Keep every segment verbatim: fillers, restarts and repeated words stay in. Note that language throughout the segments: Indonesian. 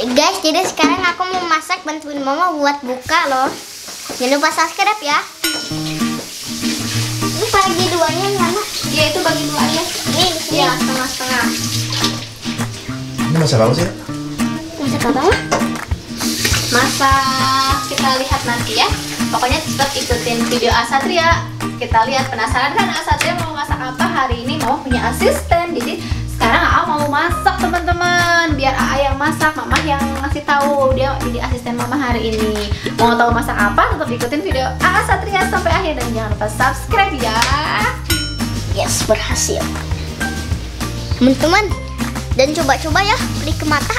Guys, jadi sekarang aku mau masak, bantuin mama buat buka loh. Jangan lupa subscribe ya. Ini bagi duanya mana? Iya, itu bagi dua aja. Ini Iya, setengah-setengah. Ini masak apa sih? masak apa? Masak, kita lihat nanti ya. Pokoknya tetap ikutin video Asatria. Kita lihat, penasaran kan Asatria mau masak apa hari ini? Mama punya asisten. Jadi sekarang A A mau masak, teman-teman. Biar A A yang masak, Mama yang ngasih tahu. Dia jadi asisten Mama hari ini. Mau tahu masak apa? Tetap ikutin video Asatria sampai akhir dan jangan lupa subscribe ya. Yes, berhasil. Teman-teman, dan coba-coba ya, beli ke mata.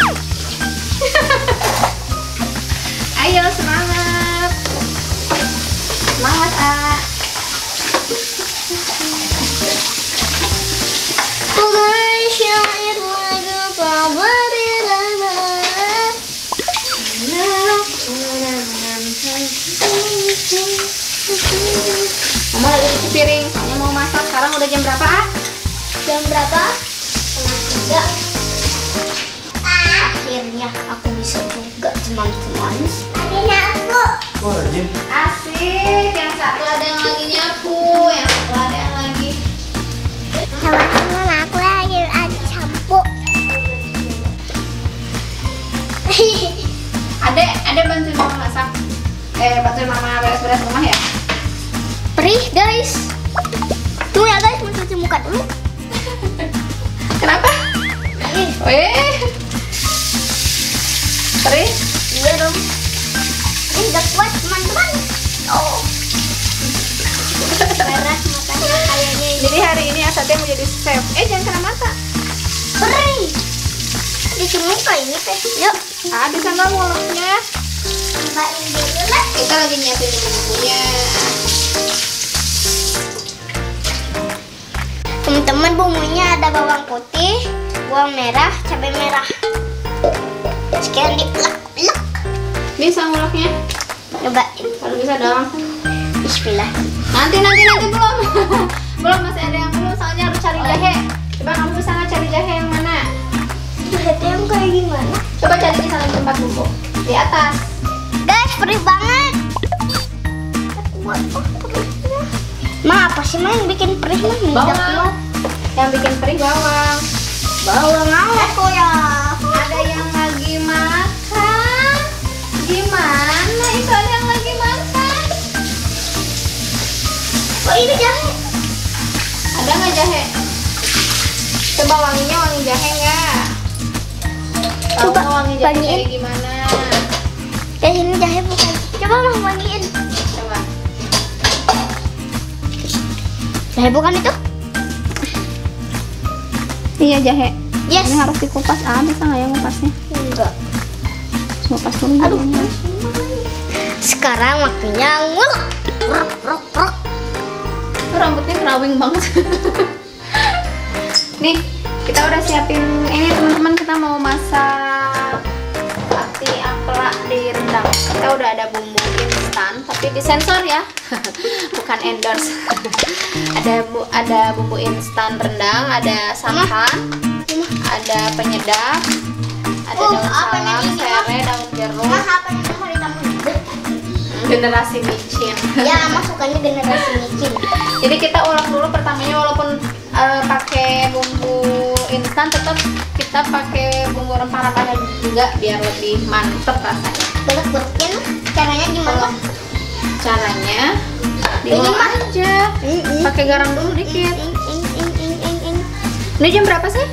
Ayo semangat. Semangat, A. Mama lagi cuci piring, soalnya mau masak. Sekarang udah jam berapa, A? Jam berapa? Setengah tiga. Akhirnya aku bisa juga, teman-teman. Akhirnya aku. Oh, rajin. Asik, yang satu ada yang lagi nyapu, yang satu ada yang lagi. Teman-teman, aku lagi ada sampo. Adek, adek bantuin mama masak. Eh, bantuin mama beres-beres rumah ya. Perih guys. Tuh ya guys, mau cuci muka dulu. Kenapa? Ih, Weh. Perih? iya dong. Ini udah kuat teman-teman. Oh. Merah matanya kayaknya ini. Jadi hari ini Asatria mau jadi chef. Eh, jangan kena mata. Perih. Cuci muka ini teh. Yuk. Ah, di sana mulutnya. Mbak ini dulu lah. Kita lagi nyiapin bumbunya. Teman-teman, bumbunya ada bawang putih, bawang merah, cabai merah. Sekarang diulek-ulek. Bisa nguleknya? Cobain. Kalau bisa dong. Bismillah. Nanti nanti nanti belum. Belum, masih ada yang belum, soalnya harus cari jahe. Coba kamu bisa nggak cari jahe yang mana? Jahe yang kayak gimana? Coba cari di sana di tempat bumbu. Di atas. Guys, perih banget. Kuat, oh, perihnya. Ma, apa sih Ma yang bikin perih mah? Tidak Bawang. kuat. Yang bikin perih bawang. Bawang apa ya? Ada yang lagi makan. Gimana? Itu ada yang lagi makan. Kok ini jahe? Ada nggak jahe? Coba wanginya wangi jahe nggak? Tahu Coba nggak wangi jahe wangiin. kayak gimana? Guys, ini jahe bukan. Coba Ma wangiin. Coba. Jahe bukan itu? Iya jahe. Yes. Ini harus dikupas. Ah, bisa nggak ya ngupasnya? Enggak. Ngupas dulu Aduh. jahenya. Sekarang waktunya ngulek. Rok, rok, rok. Tuh, rambutnya kerawing banget. Nih, kita udah siapin ini teman-teman, kita mau masak ati ampela di rendang. Kita udah ada bumbu instan, tapi disensor ya. Bukan endorse. Ada bu ada bumbu instan rendang, ada santan, ada penyedap, ada Oh, daun apa salam, namanya ini, serai, daun jeruk. Ma, apa yang mau ditambah? Generasi micin. Ya, masukkannya generasi micin. Jadi kita ulek dulu pertamanya, walaupun uh, pakai bumbu instan, tetap kita pakai bumbu rempah-rempahnya juga biar lebih mantep rasanya. Belek-belekin caranya gimana? Caranya Ini diulek mah. aja, pakai garam dulu dikit. Ing, ing, ing, ing, ing, ing. Ini jam berapa sih?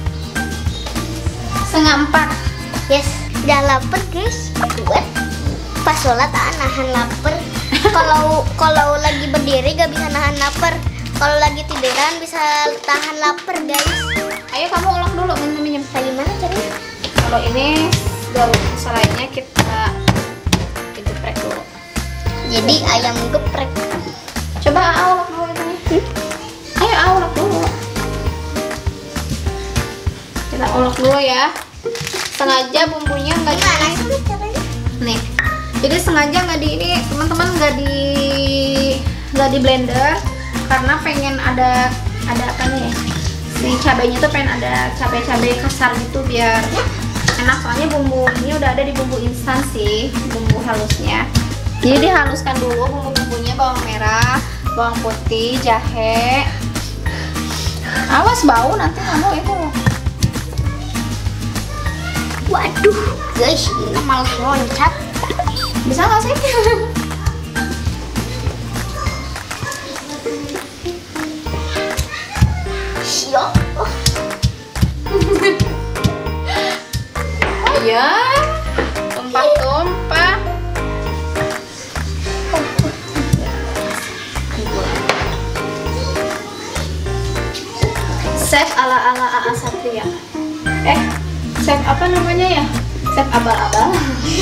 Setengah empat. Yes, udah lapar guys. Buat pas sholat ah, nahan lapar. Kalau kalau lagi berdiri gak bisa nahan lapar. Kalau lagi tiduran bisa tahan lapar guys. Ayo kamu ulek dulu, minum-minum. Kayak gimana caranya? Kalau ini daun selainya kita geprek dulu. Jadi ayam geprek. Coba ulek dulu ini. Hmm? Ayo ulek dulu. Kita ulek dulu ya. Sengaja bumbunya nggak Gimana di sih caranya? nih. Jadi sengaja nggak di ini teman-teman, nggak di nggak di blender karena pengen ada ada apa nih? Si cabenya tuh pengen ada cabai-cabai kasar gitu biar enak soalnya bumbunya udah ada di bumbu instan sih, bumbu halusnya. Jadi dihaluskan dulu bumbu-bumbunya, bawang merah, bawang putih, jahe. Awas bau nanti kamu itu. Waduh, guys, ini malah loncat. Bisa nggak sih? Siap. Oh ya, tumpah-tumpah. Chef ala-ala A A Satria. Eh, chef apa namanya ya? Chef abal-abal.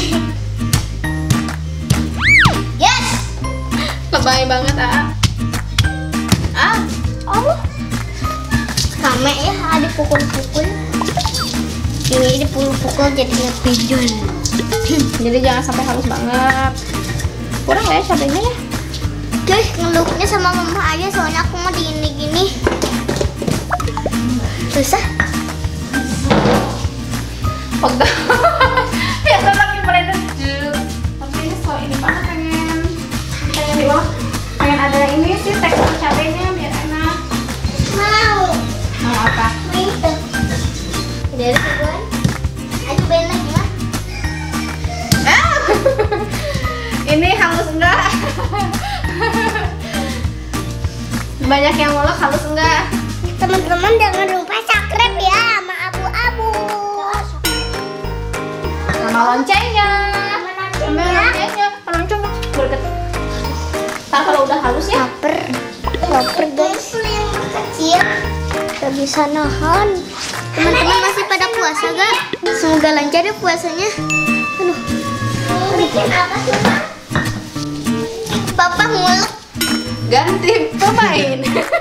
Yes. Lebay banget ah. Ah, Oh. Rame ya, ada pukul-pukul. Ini dipukul-pukul jadinya pigeon. jadi jangan sampai halus banget. Kurang ya cabenya ya? Guys, ngeluknya sama mama aja soalnya aku mau digini-gini. Susah. Pegang. Ya kan lagi blender. Tapi ini so ini banget pengen pengen di bawah. Pengen ada ini sih tekstur cabenya biar enak. Mau. Mau apa? Itu. Dari sebulan. Ayo benar gimana? Ah! Ini halus enggak? Banyak yang ngolok halus enggak? Teman-teman jangan lupa subscribe ya sama abu-abu. Sama loncengnya. Sama loncengnya. Lonceng berdekat. Ntar kalau udah halus ya. Laper. Laper guys. Yang kecil. Gak bisa nahan. Teman-teman masih pada puasa gak? Semoga lancar ya puasanya. Aduh. Bikin apa sih, Pak? Papa ngulek. Ganti pemain.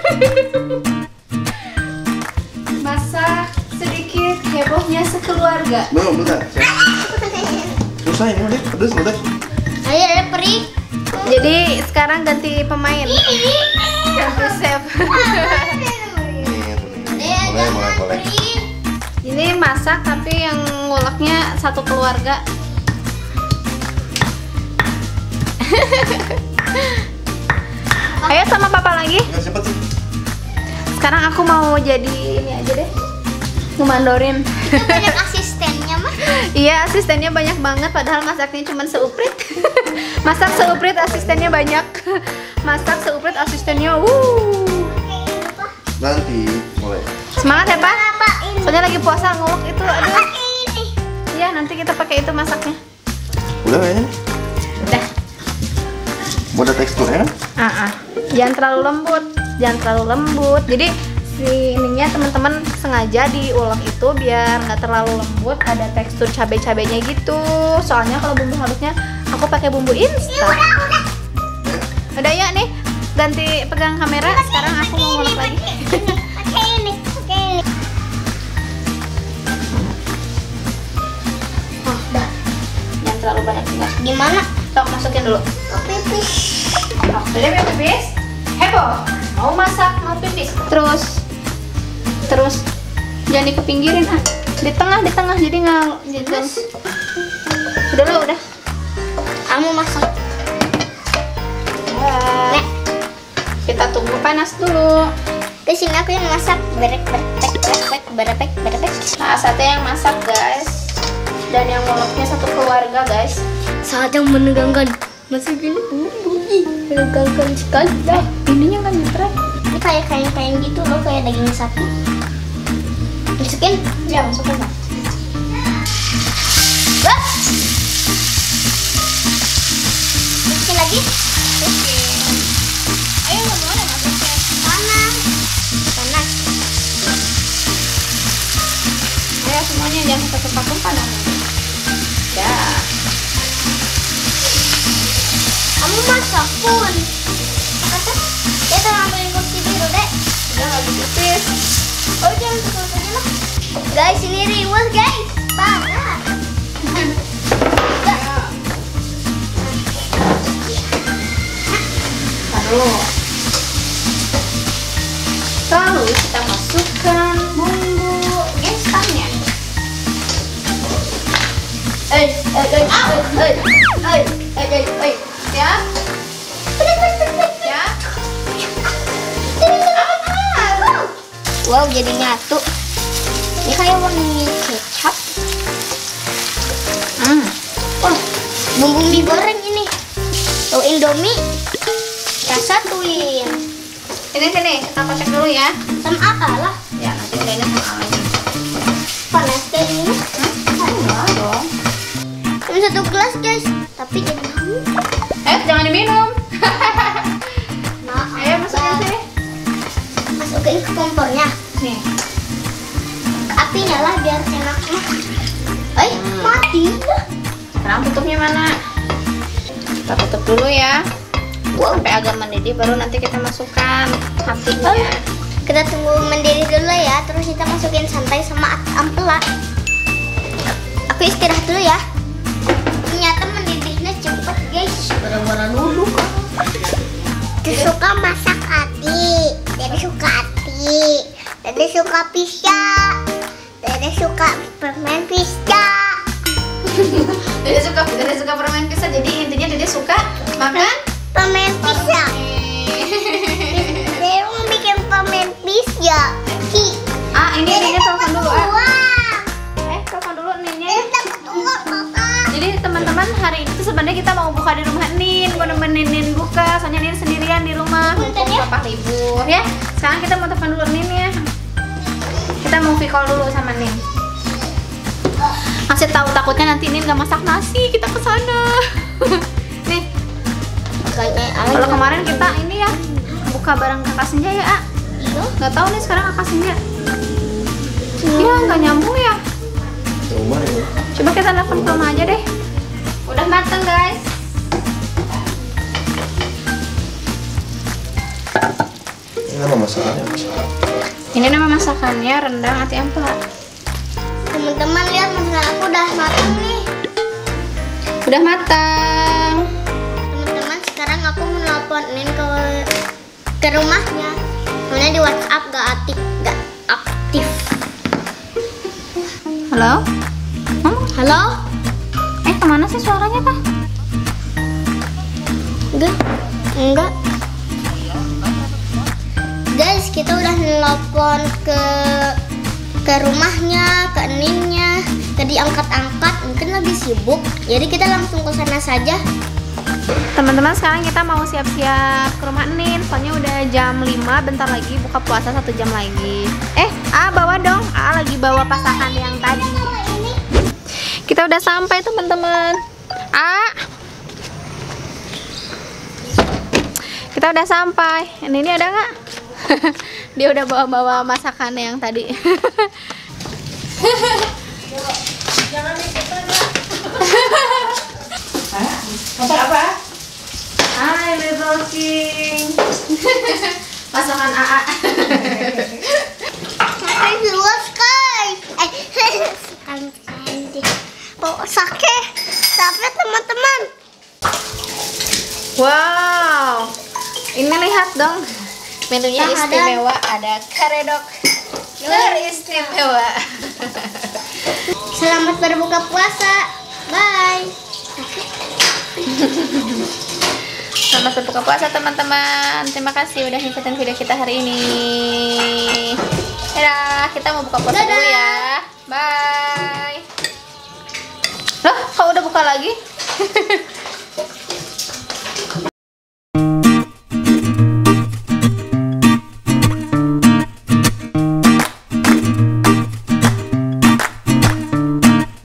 Masak sedikit hebohnya sekeluarga. Belum, bentar. Susah ini udah, pedes udah. Ayo ada peri. Jadi sekarang ganti pemain. Ganti chef. Mulai, mulai, mulai. Ini masak tapi yang nguleknya satu keluarga. Ayo sama papa lagi. Nggak cepet sih. Sekarang aku mau jadi ini aja deh, ngemandorin. Itu banyak asistennya mah. Iya, asistennya banyak banget padahal masaknya cuma seuprit. Masak seuprit asistennya banyak. Masak seuprit asistennya wuh. Nanti mulai. Semangat ya Pak. Apa ini? Soalnya lagi puasa ngulek itu aduh. Ini. Iya, nanti kita pakai itu masaknya. Udah kayaknya. Udah. Mau ada teksturnya kan? Ah, ah. Jangan terlalu lembut, jangan terlalu lembut. Jadi si ininya teman-teman sengaja diulek itu biar nggak terlalu lembut, ada tekstur cabai-cabainya gitu. Soalnya kalau bumbu halusnya aku pakai bumbu instan. Udah, udah. Udah ya nih, ganti pegang kamera. Sekarang aku mau ngulek lagi. Pakai ini, pakai ini. Oh, udah. Jangan terlalu banyak juga. Gimana? Tok masukin dulu. Oh, pipis. Oh, udah mau pipis? Heboh. Mau masak, mau pipis. Terus, terus jangan dikepinggirin ah. Di tengah, di tengah jadi nggak jadi. Udah lo udah. Kamu masak. Nah, Nek. kita tunggu panas dulu. Di sini aku yang masak. Berek, berek, berek, berek, berek. Nah, sate yang masak guys. Dan yang ngoloknya satu keluarga guys. Saat yang menegangkan. Masukin bumbu. Menegangkan sekali. Eh, ininya kan nyetrek. Ini kayak kain-kain gitu loh, kayak daging sapi. Masukin. Ya, masukin lah. Wah. Masukin lagi. Ayo, mana masuknya? Panas. Panas. Ayo semuanya jangan ketupat-tupat namanya. Ya. Kamu masak pun. Kata, kita ngambilin kursi biru deh. Udah lagi pipis. Oh jangan tukul saja lah. Guys ini riwes guys. Banget. Taruh. Lalu kita masukkan bumbu instannya. eh, eh, eh, eh, eh, eh, eh, eh, ya, ya. Wow, jadi nyatu. Ini kayak wangi kecap. Hmm. Oh, bumbu mie goreng ini. Tuh Indomie. Kita satuin. Sini sini, kita kocok dulu ya. Sama apa lah? Ya, nanti kayaknya sama lagi. Panas kayak ini. Enggak dong. Cuma satu gelas guys, tapi jadi haus. Eh, jangan diminum. Maaf. Ayo masukin sini. Masukin ke kompornya. Nih. Api nyala biar enak mah. Eh, mati. Sekarang tutupnya mana? Kita tutup dulu ya. Sampai agak mendidih baru nanti kita masukkan hatinya. Kita tunggu mendidih dulu ya, terus kita masukin santai sama ampela. Aku istirahat dulu ya. Ternyata mendidihnya cepet guys. Bara-bara dulu. Suka masak hati, Dede suka hati, Dede suka pizza, Dede suka permen pizza. Dede suka Dede suka permen pizza. Jadi intinya Dede suka makan Permen pizza. Dede mau bikin permen pizza. Ki. Ah, ini Dede telepon dulu ah. Wah. Eh, telepon dulu Nennya. Dede takut uang papa. Jadi teman-teman hari ini tuh sebenarnya kita mau buka di rumah Nin, mau nemenin Nin buka, soalnya Nin sendirian di rumah, mumpung papa libur ya. Sekarang kita mau telepon dulu Nin ya. Kita mau video call dulu sama Nin. Masih tahu takutnya nanti Nin nggak masak nasi, kita ke sana. Nih, kalau kemarin kita ini ya buka bareng kakak Senja ya, A. Iya. Nggak tahu nih sekarang kakak Senja. Iya, nggak nyambung ya. Rumah ya. Coba kita telepon ke rumah aja deh. Udah mateng guys. Ini nama masakannya apa sih? Ini nama masakannya rendang ati ampela. Teman-teman lihat masakan aku udah matang nih. Udah matang. Teman-teman sekarang aku mau nelponin ke ke rumahnya. Soalnya di WhatsApp gak aktif, gak aktif. Halo? Hmm? Halo? Eh, kemana sih suaranya kah? Enggak, enggak. Guys, kita udah nelpon ke ke rumahnya, ke Ninnya, ke diangkat-angkat, mungkin lagi sibuk. Jadi kita langsung ke sana saja. Teman-teman, sekarang kita mau siap-siap ke rumah Nin. Soalnya udah jam lima, bentar lagi buka puasa satu jam lagi. Eh, A bawa dong. A lagi bawa pasangan yang tadi. Kita udah sampai teman-teman. A, kita udah sampai. Ini, ini ada nggak? Dia udah bawa-bawa masakan yang tadi. Jangan ikutan ya. Masak apa? Hai little king. Masakan A A. Sampai luas guys. Eh, cantik. Oh, sakit. Sakit teman-teman. Wow. Ini lihat dong. Menunya Nah, ada. istimewa, ada karedok. Luar istimewa. Selamat berbuka puasa. Bye. Selamat berbuka puasa teman-teman. Terima kasih udah ngikutin video kita hari ini. Dadah, kita mau buka puasa Dadah. dulu ya. Bye. Loh, kok udah buka lagi?